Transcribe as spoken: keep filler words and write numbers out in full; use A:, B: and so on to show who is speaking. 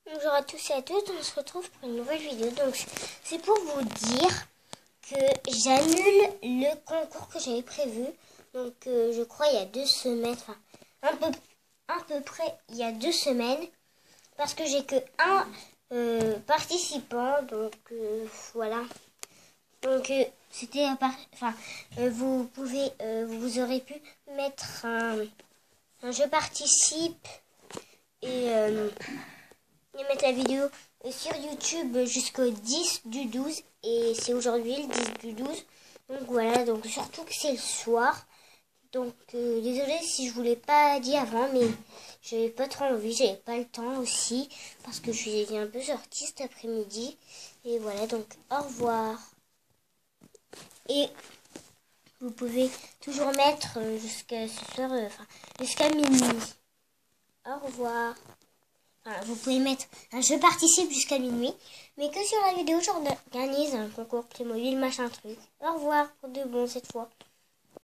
A: Bonjour à tous et à toutes, on se retrouve pour une nouvelle vidéo. Donc c'est pour vous dire que j'annule le concours que j'avais prévu. Donc euh, je crois il y a deux semaines, enfin un peu, à peu près il y a deux semaines. Parce que j'ai que un euh, participant, donc euh, voilà. Donc euh, c'était un par... enfin euh, vous pouvez, euh, vous aurez pu mettre un, un je participe et... Euh, et mettre la vidéo sur YouTube jusqu'au dix du douze et c'est aujourd'hui le dix du douze. Donc voilà, donc surtout que c'est le soir. Donc euh, désolé si je vous l'ai pas dit avant, mais j'avais pas trop envie, j'avais pas le temps aussi parce que je suis un peu sortie cet après-midi. Et voilà, donc au revoir. Et vous pouvez toujours mettre jusqu'à ce soir, euh, enfin jusqu'à minuit. Au revoir. Enfin, vous pouvez mettre un je participe jusqu'à minuit, mais que sur la vidéo, j'organise un concours Playmobil, machin truc. Au revoir pour de bon cette fois.